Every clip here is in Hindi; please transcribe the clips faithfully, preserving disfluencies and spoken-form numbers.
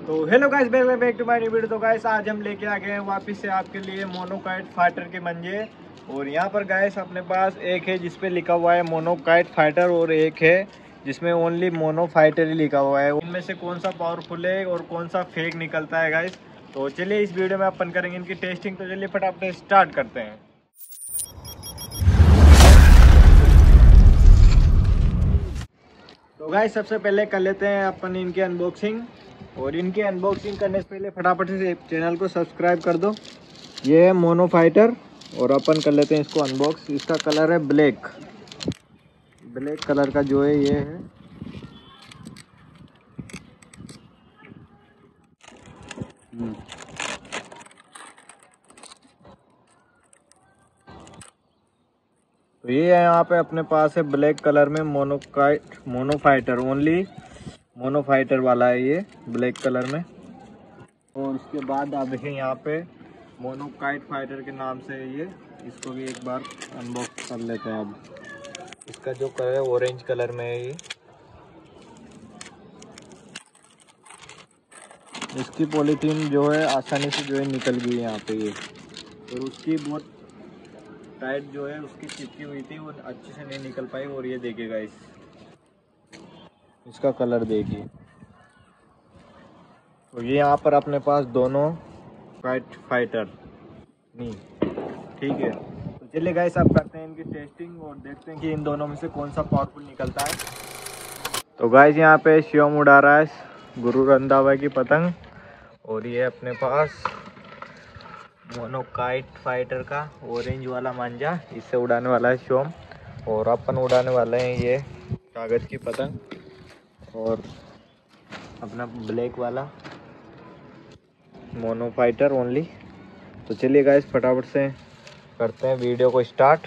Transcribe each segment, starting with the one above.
तो hello guys, welcome back to my new video. तो गाइस आज हम लेके आ गए हैं वापस से आपके लिए मोनोकाइट फाइटर के मंजे। और यहाँ पर गाइस अपने पास एक है जिसपे लिखा हुआ है मोनोकाइट फाइटर और एक है जिसमें ओनली मोनो फाइटर ही लिखा हुआ है। इनमें से कौन सा पावरफुल है और कौन सा फेक निकलता है गाइस, तो चलिए इस वीडियो में अपन करेंगे इनकी टेस्टिंग। तो चलिए फटाफट स्टार्ट करते हैं। तो गाइस सबसे पहले कर लेते हैं अपन इनकी अनबॉक्सिंग। और इनकी अनबॉक्सिंग करने से पहले फटाफट से चैनल को सब्सक्राइब कर दो। ये है मोनो फाइटर और अपन कर लेते हैं इसको अनबॉक्स। इसका कलर है ब्लैक, ब्लैक कलर का जो है ये है। तो ये है यहाँ पे अपने पास है ब्लैक कलर में mono kite mono fighter, only mono fighter वाला है ये ब्लैक कलर में। और उसके बाद आप देखें यहाँ पे मोनोकाइट फाइटर के नाम से है ये। इसको भी एक बार अनबॉक्स कर लेते हैं। अब इसका जो कलर है ऑरेंज कलर में है ये। इसकी पॉलीथीन जो है आसानी से जो है निकल गई है यहाँ पे ये। और उसकी बहुत टाइट जो है उसकी चिपकी हुई थी, वो अच्छे से नहीं निकल पाई। और ये देखिएगा इस इसका कलर देखिए। तो ये यहाँ पर अपने पास दोनों काइट फाइटर नहीं, ठीक है। तो चलिए गाइस अब करते हैं इनकी टेस्टिंग और देखते हैं कि इन दोनों में से कौन सा पावरफुल निकलता है। तो गाइस यहाँ पे शिवम उड़ा रहा है गुरु रंधावा की पतंग। और ये अपने पास मोनोकाइट फाइटर का ऑरेंज वाला मांझा, इससे उड़ाने वाला है शिवम। और अपन उड़ाने वाले हैं ये कागज़ की पतंग और अपना ब्लैक वाला मोनो फाइटर ओनली। तो चलिए गाइस फटाफट से करते हैं वीडियो को स्टार्ट।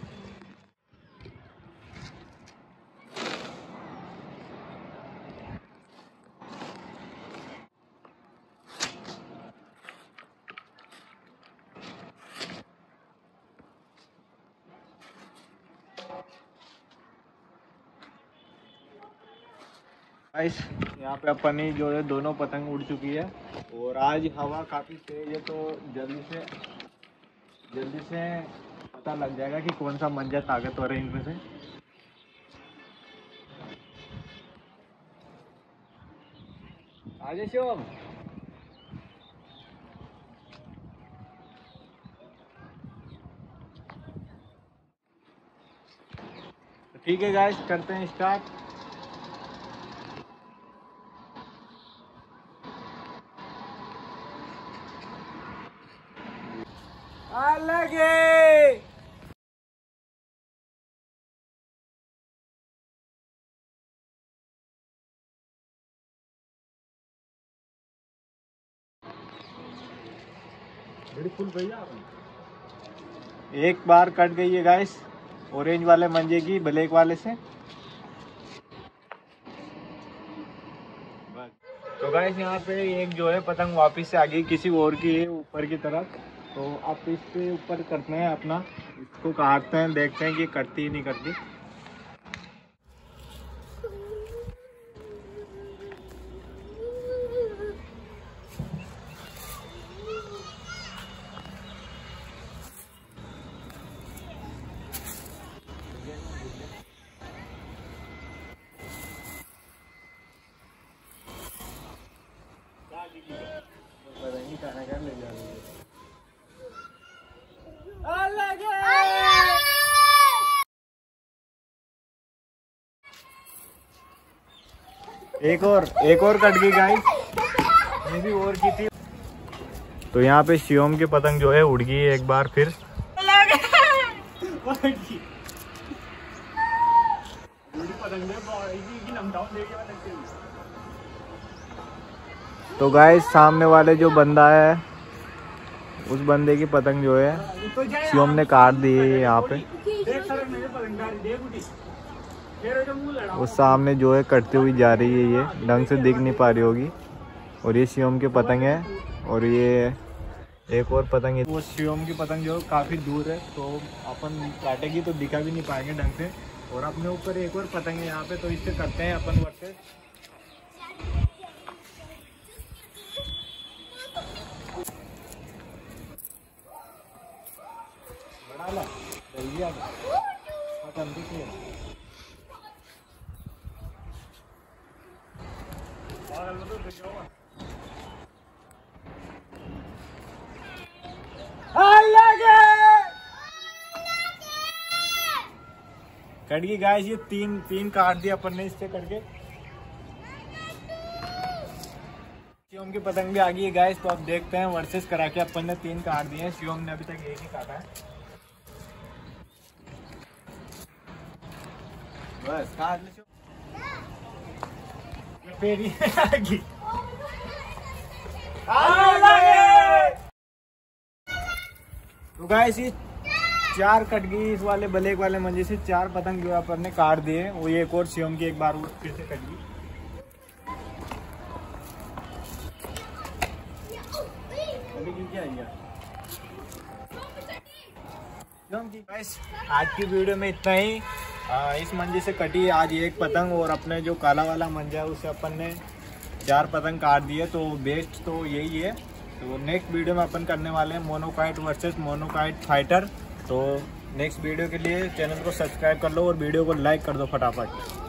गाइस यहाँ पे अपन ही जो है दोनों पतंग उड़ चुकी है। और आज हवा काफ़ी तेज है तो जल्दी से जल्दी से पता लग जाएगा कि कौन सा मंजा ताकतवर है इनमें से। आगे शिवम। ठीक है गाइस करते हैं स्टार्ट। अलगे बिल्कुल भैया एक बार कट गई है गाइस ऑरेंज वाले मंजे की ब्लैक वाले से। तो गाइस यहाँ पे एक जो है पतंग वापस से आ गई किसी और की है ऊपर की तरफ। तो आप इस पे ऊपर करते हैं अपना, इसको काटते हैं, देखते हैं कि कटती ही नहीं कटती। एक और एक और कट गई गाइस, ये भी और की थी। तो यहाँ पे शिवम की पतंग जो है उड़ गई है एक बार फिर। तो गाइस सामने वाले जो बंदा है उस बंदे की पतंग जो है शिवम ने काट दी है यहाँ पे। वो सामने जो है कटती हुई जा रही है, ये ढंग से दिख नहीं पा रही होगी। और ये शिवम की पतंग है। और ये एक और पतंग है, वो शिवम की पतंग जो काफ़ी दूर है तो अपन काटेगी तो दिखा भी नहीं पाएंगे ढंग से। और अपने ऊपर एक और पतंग है यहाँ पे, तो इससे करते हैं अपन वर्सेस। कट गई गाइस, ये तीन तीन काट दिया अपन ने इससे करके। शिवम की पतंग भी आ गई है गाइस, तो अब देखते हैं वर्सेस करा के। अपन ने तीन काट दिए हैं, शिवम ने अभी तक एक ही काटा है। बस काट ले पेरी तो गाइस ये चार कट गई इस वाले ब्लैक वाले मंजे से। चार पतंग जो अपन ने काट दिए, वो एक और शिवम की एक बार फिर से कट गई। गाइस आज की वीडियो में इतना ही। आ, इस मंजे से कटी आज एक पतंग, और अपने जो काला वाला मंजा है उससे अपन ने चार पतंग काट दिए। तो बेस्ट तो यही है। तो नेक्स्ट वीडियो में अपन करने वाले हैं मोनोकाइट वर्सेस मोनोकाइट फाइटर। तो नेक्स्ट वीडियो के लिए चैनल को सब्सक्राइब कर लो और वीडियो को लाइक कर दो फटाफट।